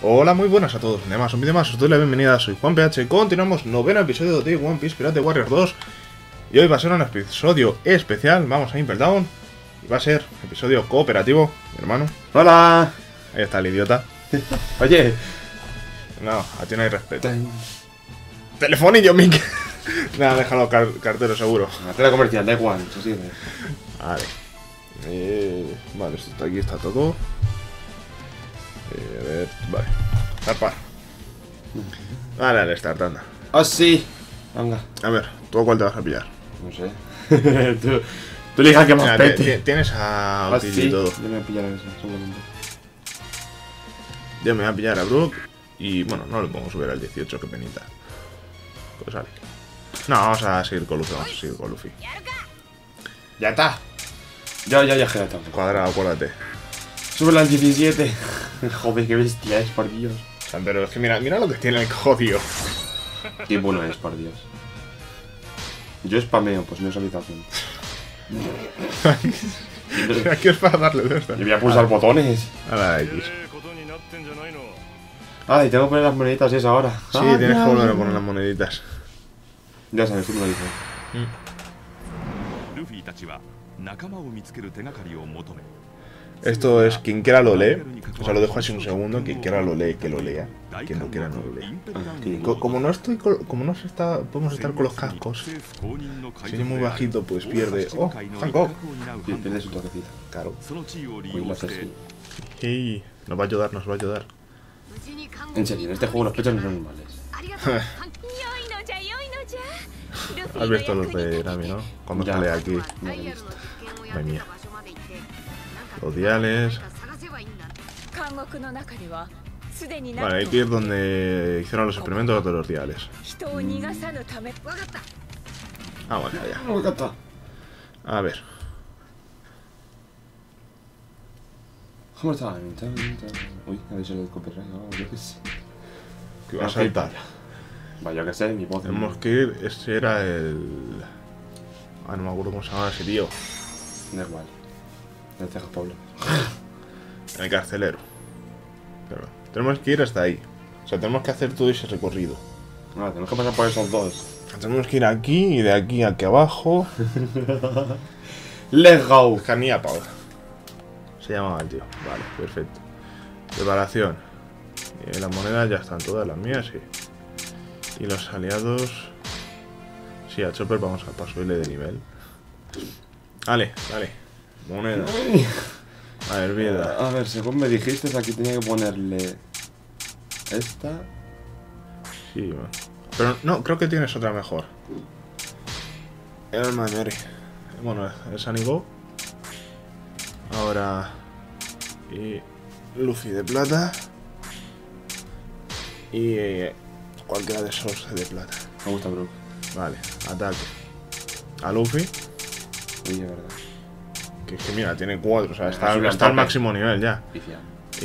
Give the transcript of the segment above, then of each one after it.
Hola, muy buenas a todos. Un vídeo más, os doy la bienvenida, soy Juan PH. Continuamos noveno episodio de One Piece Pirate Warrior 2. Y hoy va a ser un episodio especial, vamos a Impel Down. Y va a ser episodio cooperativo, mi hermano. ¡Hola! Ahí está el idiota. Oye. No, a ti no hay respeto. Telefonillo, Mick. Nada, déjalo cartero seguro. Hacer la comercial, da igual, eso sirve. Vale. Vale, esto está aquí, está todo. A ver, vale. Zarpar. Vale, al start, anda. ¡Oh, sí! Venga. A ver, ¿tú cuál te vas a pillar? No sé. tú elija que más pete. Tienes a Util y todo. Yo me voy a pillar a ese, seguramente. Yo me voy a pillar a Brook. Y bueno, no le podemos subir al 18, qué penita. Pues vale. No, vamos a seguir con Luffy, vamos a seguir con Luffy. ¡Ya está! Ya, Gerata. Cuadrado, acuérdate. Súbela al 17. Joder, qué bestia es, por Dios. O sea, pero es que mira lo que tiene el jodido. Qué bueno es, por Dios. Yo spameo, pues no es habitación. Aquí es para darle de esto. Yo voy a pulsar botones. A la X. Ay, tengo que poner las moneditas esas ahora. Sí, tienes que volver a poner las moneditas. Ya sabes, tú me lo dices. Esto es quien quiera lo lee. O sea, lo dejo así un segundo. Quien quiera lo lee, que lo lea. Quien no quiera no lo lea. Como no estoy como no se está, podemos estar con los cascos. Si es muy bajito, pues pierde. ¡Oh! ¡Hancock! Pierde su toquecita. Claro. Uy, lo hace así. Sí, nos va a ayudar, nos va a ayudar. En serio, en este juego los pechos no son normales. Has visto los de Nami, ¿no? Cuando Ya. sale aquí. Madre mía. Los diales. Vale, hay que ir donde hicieron los experimentos de los diales. Ah, bueno, ya. Me encanta. A ver. ¿Cómo está? Uy, a ver si el copyright o yo qué sé. Que va a saltar. Vaya que sé, mi voz. Tenemos que ir. Ese era el. Ah, no me acuerdo cómo se llama ese tío. Da igual. El cejas Pablo. El carcelero. Pero tenemos que ir hasta ahí. O sea, tenemos que hacer todo ese recorrido. Vale, tenemos que pasar por esos dos. Tenemos que ir aquí y de aquí a aquí abajo. Let's go. Canía Power. Se llamaba el tío. Vale, perfecto. Preparación. Las monedas ya están todas, las mías, sí. Y los aliados. Sí, a Chopper vamos a subirle de nivel. Vale, vale. Moneda. A ver, vida. A ver, según me dijiste, aquí tenía que ponerle esta. Sí, bueno. Pero no, creo que tienes otra mejor. El alma de Mary. Bueno, el Sunny Go. Ahora. Y Luffy de plata. Y cualquiera de esos de plata. Me gusta, bro. Vale, ataque. A Luffy. Uy, de verdad. Que es que mira, tiene 4. O sea, Sube al está al tope. máximo nivel ya. Picia.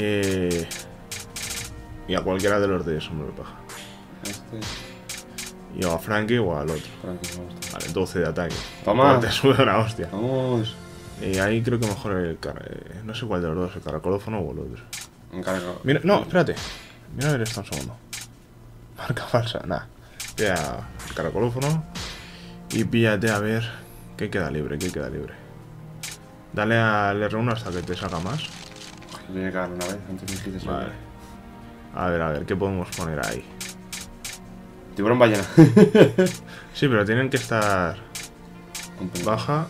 Y a cualquiera de los de Sombrero de Paja. Este. Y o a Frankie o al otro. Tranquilo, me gusta. Vale, 12 de ataque. Toma. Te sube una hostia. Vamos. Y ahí creo que mejor el no sé cuál de los dos, el caracolófono o el otro. Encargo. Mira, no, espérate. Mira a ver esto un segundo. Marca falsa, nada. Pilla el caracolófono. Y píllate a ver qué queda libre, qué queda libre. Dale al R1 hasta que te salga más. Tiene que dar una vez antes de que dijiste Vale. A ver, ¿qué podemos poner ahí? Tiburón ballena. Sí, pero tienen que estar baja.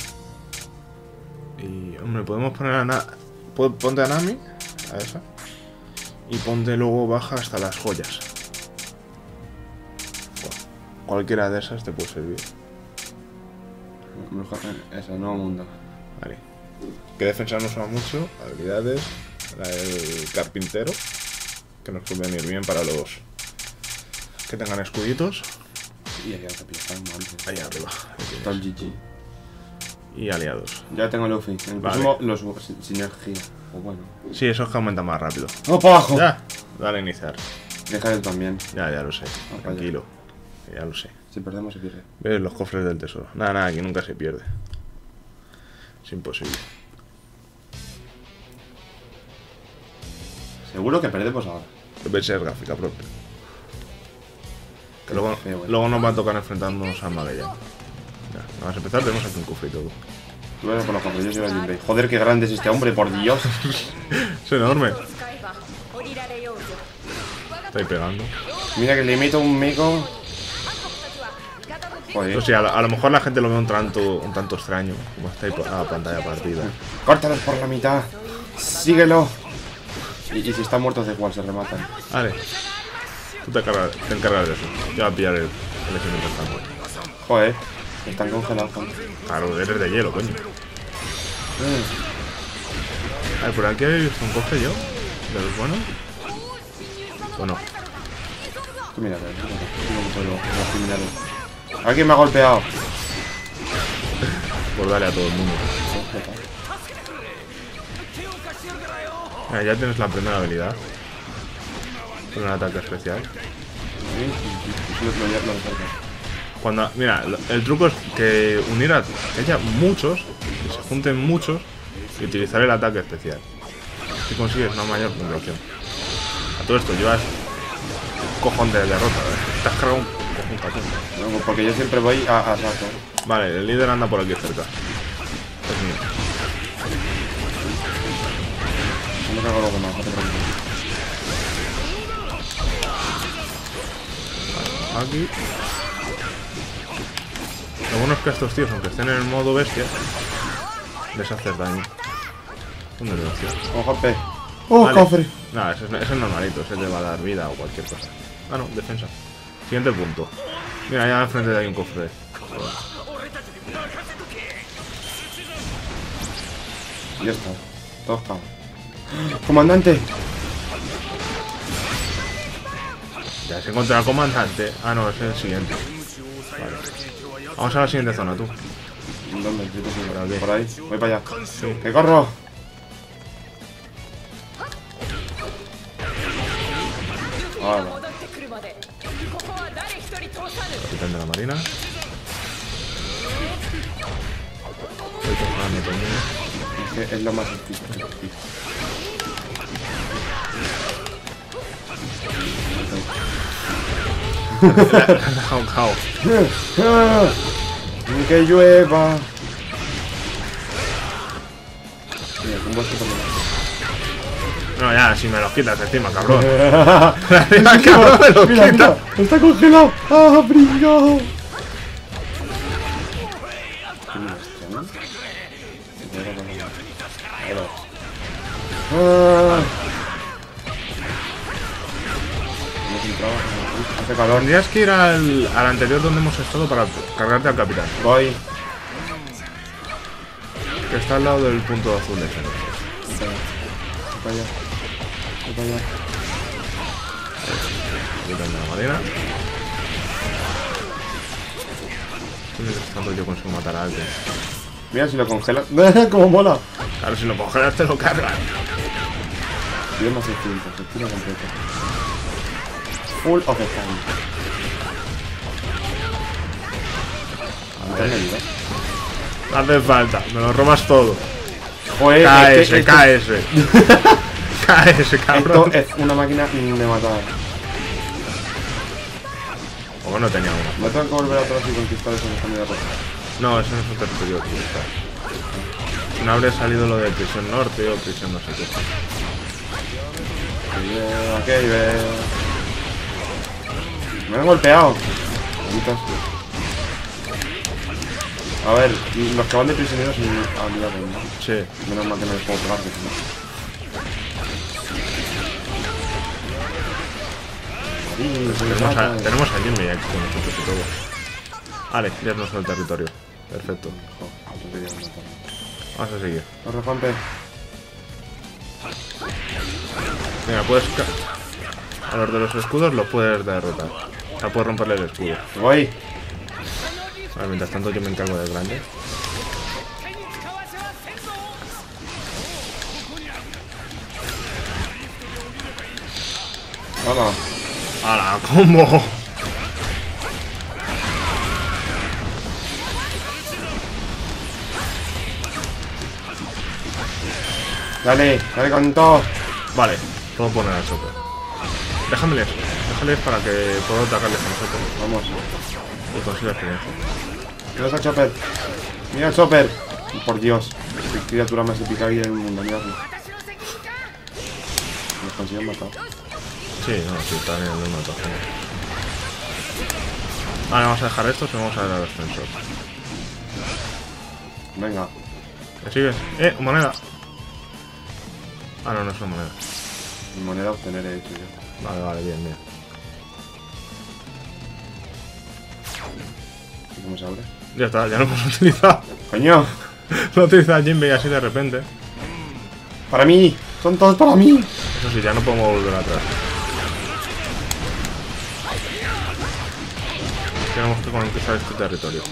Y, hombre, podemos poner a ponte a Nami, a esa. Y ponte luego baja hasta las joyas. Bueno, cualquiera de esas te puede servir. Esa, nuevo mundo. Vale. Que defensa no usa mucho. Habilidades. La del carpintero. Que nos puede venir bien para los que tengan escuditos. Y ahí está pillado, Ahí arriba. Está el GG. Y aliados. Ya tengo Luffy. En el Vale. próximo los sinergia. O bueno. Sí, esos que aumentan más rápido. ¡Vamos para abajo! Ya. Dale a iniciar. Deja él también. Ya lo sé. para Tranquilo. Ya lo sé. Si perdemos se pierde. Ves los cofres del tesoro. Nada, aquí nunca se pierde. Es imposible. Seguro que perdemos ahora. Debe ser gráfica propia. Que luego, Feo, luego nos va a tocar enfrentarnos a Magellan. Ya, vamos a empezar, tenemos aquí un cofre y todo. Tú vas con los cofres, yo soy el Jinbei. Joder, qué grande es este hombre, por Dios. Es enorme. Estoy pegando. Mira que le meto un meco. Joder. Eso sí, a lo mejor la gente lo ve un tanto extraño, como está ahí a pantalla partida. Córtalos por la mitad. Síguelo. Y si están muertos da igual, se rematan. Vale. Tú te encargas de eso. Yo voy a pillar el mientras tanto. Joder, están congelados. Claro, eres de hielo, coño. A ver, por aquí he visto un cofre yo. ¿De los buenos? ¿O no? Tú mira, los criminales. Alguien me ha golpeado. Pues dale a todo el mundo. Mira, ya tienes la primera habilidad. Con un ataque especial. Cuando, mira, el truco es que unir a que haya muchos, que se junten muchos y utilizar el ataque especial. Si consigues una mayor puntuación. A todo esto llevas un cojón de derrota, ¿eh? Te has cargado un cojón patón. No, porque yo siempre voy a saco. Vale, el líder anda por aquí cerca. Es mío. No me cago lo demás, no te preocupes. Vale, aquí. Lo bueno es que estos tíos, aunque estén en el modo bestia, les haces daño. ¿Dónde lo hacía? ¡Oh, golpe! ¡Oh, Vale. cofre! Nada, ese es normalito, ese te va a dar vida o cualquier cosa. Ah, no, defensa. Siguiente punto. Mira, allá al frente de ahí un cofre. Ya está. Todos caen. ¡Comandante! Ya se encuentra el comandante. Ah, no, ese es el siguiente. Vale. Vamos a la siguiente zona, tú. ¿Dónde? Yo te sigo. Por aquí. Por ahí. Voy para allá. Sí. ¡Que corro! Vale. Capitán de la marina. Voy comprando también. Es que es lo más difícil. Le han dejado un caos. Ni que llueva. Mira, un bosque también. No, ya, si me los quitas encima, cabrón. Encima, cabrón, me los Mira, quita. mira, está congelado. ¡Ah, brillo! Hace calor. Tendrías que ir al anterior donde hemos estado para cargarte al capitán. Voy. Que está al lado del punto azul ese. Voy para allá. Voy para allá. Capitán de la marina. Mientras tanto yo consigo matar a alguien. Mira si lo congelas. ¡Cómo mola! Claro, si lo congelas te lo cargas. Y es más distinto, se tira completo. Full of the time. A ver. No hace falta, me lo robas todo. Joder, KS, KS. KS, cabrón. Esto es una máquina de matar. O no tenía uno. ¿Me tengo que volver atrás y conquistar eso en esta media roja? No, eso no es un territorio que está. No habría salido lo de prisión norte o prisión no sé qué. Aquí veo. Me han golpeado. Malditas. A ver, los que van de prisioneros sin habilidad, ¿no? Sí. Menos mal que no les puedo pegar, que si no. Tenemos a Jimmy aquí con nosotros y todo. Vale, ya es nuestro territorio. Perfecto. Vamos a seguir. Corre, Juanpe. Mira, puedes... A los de los escudos los puedes derrotar. O sea, puedes romperle el escudo. Voy. Vale, mientras tanto yo me encargo del grande. Vamos. ¡Hala! ¿Cómo? Dale, dale con todo. Vale, Puedo poner al Chopper. Déjame déjales para que pueda atacarles a nosotros. Vamos. Y consiga experiencia. Mira esa Chopper. Mira el Chopper. Por Dios. Qué criatura más épica hay en el mundo. Miradlo. Nos consiguen matar. Sí, no, sí, está bien, no mata. Vale, vamos a dejar esto y vamos a ver al ascensor. Venga. ¿Me sigues? Moneda. Ah, no, no es una moneda. Mi moneda a obtener he hecho yo. Vale, vale, bien, bien. ¿Y cómo se abre? Ya está, ya lo hemos utilizado. ¡Coño! Lo utiliza Jinbei así de repente. ¡Para mí! ¡Son todos para mí! Eso sí, ya no podemos volver atrás. Tenemos que conquistar este territorio.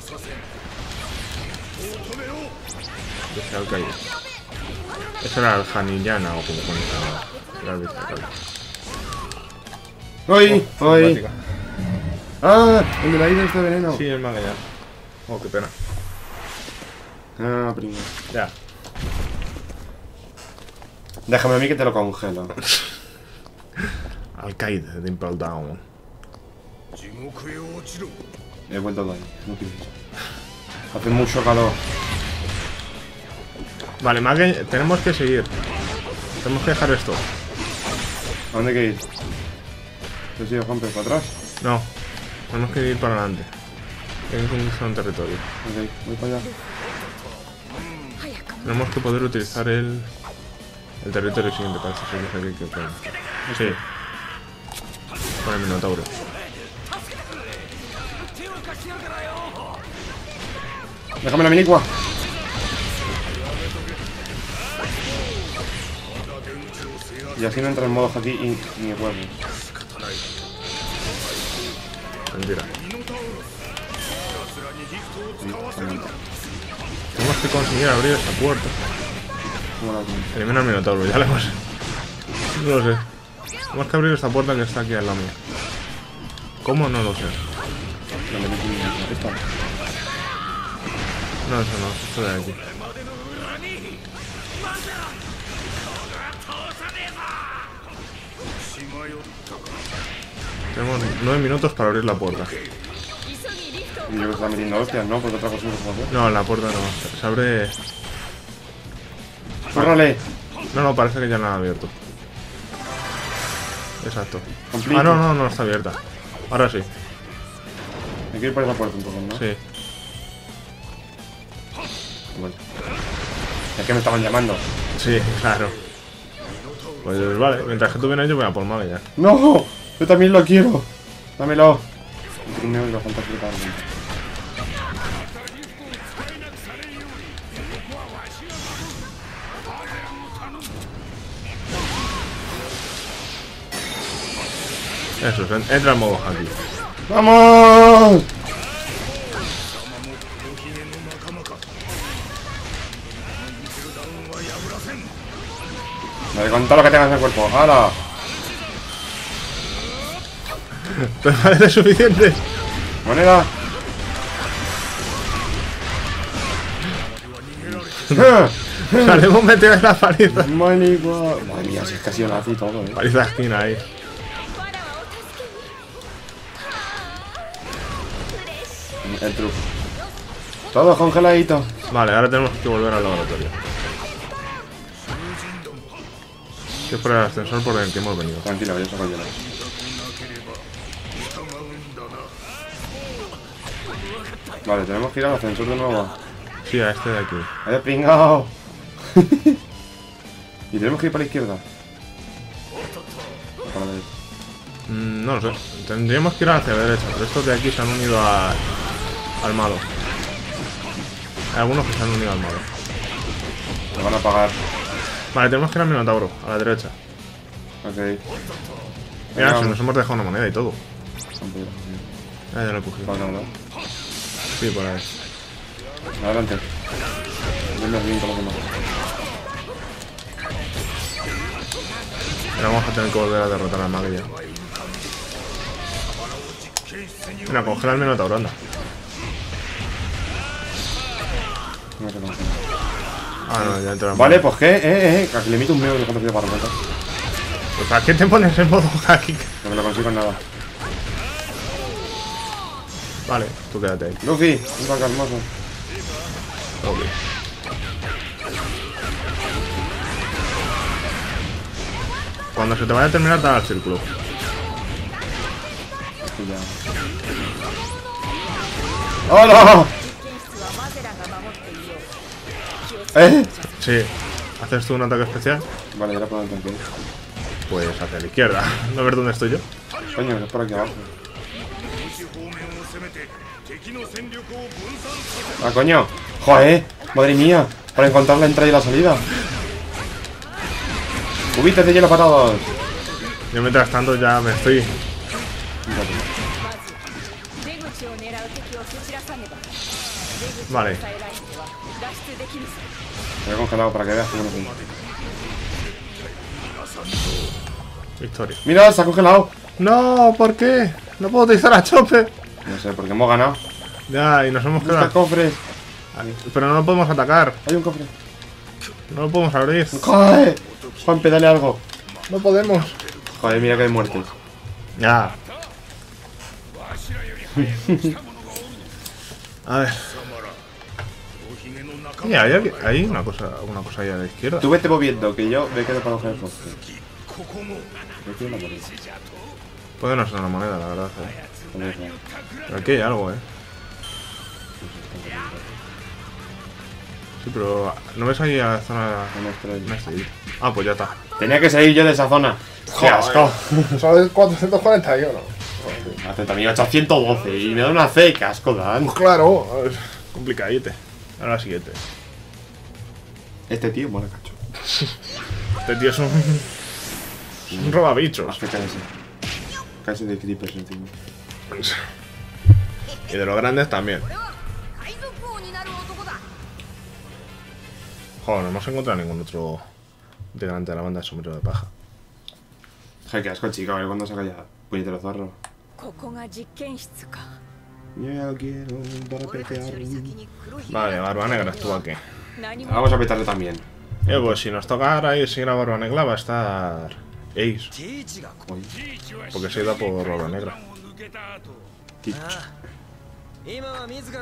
Desde al caído. Ese era el Haniyana o como se llama. ¡Ay! ¡Ay! Simpática. ¡Ah! El de la isla está de veneno. Sí, el Magallanes. Oh, qué pena. Ah, primo. Ya. Déjame a mí que te lo congelo. Alcaide de Impel Down. He vuelto de ahí. No quiero ir. Hace mucho calor. Vale, Mage, tenemos que seguir. Tenemos que dejar esto. ¿A dónde hay que ir? ¿Te sigo, Juanpe? ¿Para atrás? No, tenemos que ir para adelante. Tenemos que conquistar un territorio. Ok, voy para allá. Tenemos que poder utilizar el territorio siguiente. Parece ser que es aquí que pueden. Sí. Con el Minotauro. Déjame la minicua. Y así no entra en modo aquí y ni huevos. Mentira. Tenemos que conseguir abrir esta puerta. ¿Cómo la tengo? Elimina al Minotauro, ya lo hemos. No lo sé. Tenemos que abrir esta puerta que está aquí al lado mío. ¿Cómo? No lo sé. La metí. Esta. No, eso no, esto de aquí. Tenemos 9 minutos para abrir la puerta. Y yo que está metiendo hostias, ¿no? Porque otra cosa no se puede hacer. No, la puerta no. Se abre. ¡Córrale! No, parece que ya no ha abierto. Exacto. Complete. Ah, no está abierta. Ahora sí. Hay que ir por esa puerta un poco, ¿no? Sí. Bueno. Es que me estaban llamando. Sí, claro. Pues vale, mientras que tú vienes yo voy a por Mage ya. ¡No! Yo también lo quiero. Dámelo. Primero lo falta que Eso, entra en modo aquí. ¡Vamos! Vale, con todo lo que tengas en el cuerpo. ¡Hala! ¿Te parece suficiente? ¡Moneda! Salimos metidos en la paliza. Maligua. Madre mía, si es casi nazi y todo, Paliza de esquina ahí. El truco. Todo congeladito. Vale, ahora tenemos que volver al laboratorio. Que es por el ascensor por el que hemos venido. Tranquilo, yo saco hielo. Vale, tenemos que ir al ascensor de nuevo. Sí, a este de aquí. ¡Vaya pringao! Y tenemos que ir para la izquierda. O para la derecha. No lo sé. Tendríamos que ir hacia la derecha, pero estos de aquí se han unido al malo. Hay algunos que se han unido al malo. Me van a pagar. Vale, tenemos que ir al Minotauro, a la derecha. Ok. Mira, Venga, si nos hemos dejado una moneda y todo. Ya lo he cogido. Vale, ¿no? Sí, por ahí. Adelante. Denme bien como que más. Ahora vamos a tener que volver a derrotar al Mage ya. Mira, congela el Minotauro, anda. No sé cómo. Ah, no, ya entra. Vale, pues qué, que le emito un meo de capacidad para matar. Pues ¿para qué te pones en modo hacking? No me lo consigo en nada. Vale, tú quédate ahí. Luffy, un vaca hermoso. Ok. Cuando se te vaya a terminar, te da el círculo. ¡Hola! ¿Eh? Sí. ¿Haces tú un ataque especial? Vale, ya lo puedo entender. Pues hacia la izquierda. ¿No ves dónde estoy yo? Coño, es por aquí abajo. ¡Ah, coño! ¡Joder! ¡Madre mía! Para encontrar la entrada y la salida. ¡Cubitos de hielo para todos! Yo mientras tanto ya me estoy... Vale. Me he congelado para que veas cómo no soy. Victoria. ¡Mira! ¡Se ha congelado! No, ¿por qué? No puedo utilizar a Chopper. No sé, porque hemos ganado. Ya, y nos hemos ¿Dónde está el quedado. cofre? Pero no lo podemos atacar. Hay un cofre. No lo podemos abrir. ¡Joder! Juan, pedale algo. No podemos. Joder, mira que hay muertes. Ya. A ver. Mira, hay una cosa ahí a la izquierda. Tú vete moviendo, que yo me quedo para coger el cofre. Yo quiero la moneda. Puede no ser una moneda, la verdad. Pero aquí hay algo, Sí, pero ¿no ves ahí a la zona? No estoy. Ah, pues ya está. Tenía que salir yo de esa zona. ¡Qué asco! ¿Sabes 441? Hace también 812 y me da una C. ¡Qué asco dan! Pues claro, es complicadite. Ahora siguiente. Este tío mola cacho. Este tío es un robabichos. Más que cállese. Cállese de creepers encima. Y de los grandes también. Joder, no hemos encontrado ningún otro integrante de la banda de sombrero de paja. Joder, qué asco, chico. A ver cuándo saca ya. Puñetero zorro. Yo quiero para petear. Vale, Barba Negra estuvo aquí. Vamos a petarle también. Pues si nos toca ahora ir seguir a Barba Negra va a estar Ace. Porque se ha ido por Barba Negra. Sí, en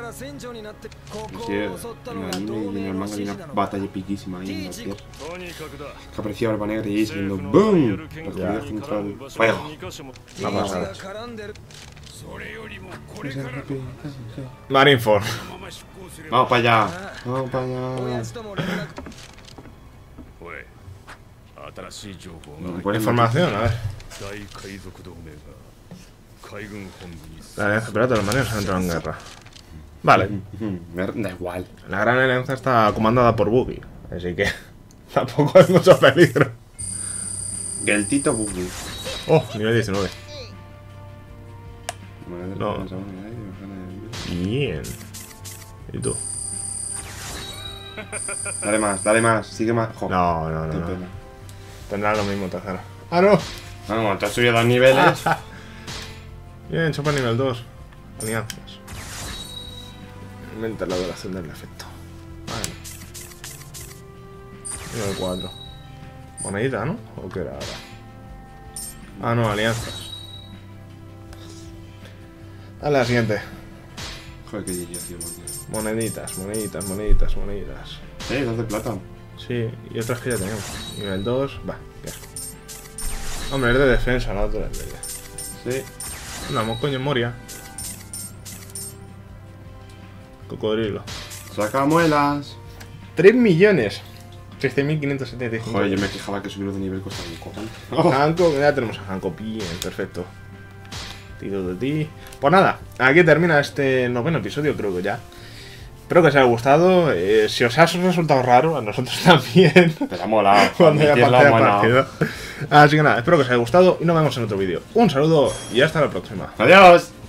el anime y en el manga hay una batalla piquísima ahí en la tierra. Que aparecía Barba Negra y Ace haciendo BOOM. Los contra el fuego. La pasada. Marineford. Vamos para allá. Vamos para allá. Información, a ver. La alianza pirata de los marinos han entrado en guerra. Vale. Da igual. La gran alianza está comandada por Buggy. Así que tampoco hay mucho peligro. Geltito Buggy. Oh, nivel 19. No. Bien. ¿Y tú? Dale más, sigue más. Jo, No. qué pena. Tendrá lo mismo, tercera. ¡Ah, no! Vamos, te has subido 2 niveles. Bien, Chopper nivel 2. Alianzas. Aumenta la duración del efecto. Vale. Nivel 4. Monedita, ¿no? ¿O qué era ahora? Ah, no, alianzas. Dale a la siguiente. Joder, qué diría, tío. Moneditas. 2 de plata. Sí, y otras que ya tenemos. Nivel 2. Va, ya. Hombre, es de defensa, la otra es de... Sí. Andamos, coño, en Moria. Cocodrilo. Saca muelas. 3 millones. 13.575. Joder, yo me quejaba que subir de nivel costaba un cojón. Hancock, ya tenemos a Hancock. Bien, perfecto. Tiro de ti. Pues nada, aquí termina este 9º episodio, creo que ya. Espero que os haya gustado. Si os ha resultado raro, a nosotros también. Pero mola. Cuando haya partido. Así que nada, espero que os haya gustado y nos vemos en otro vídeo. Un saludo y hasta la próxima. Adiós.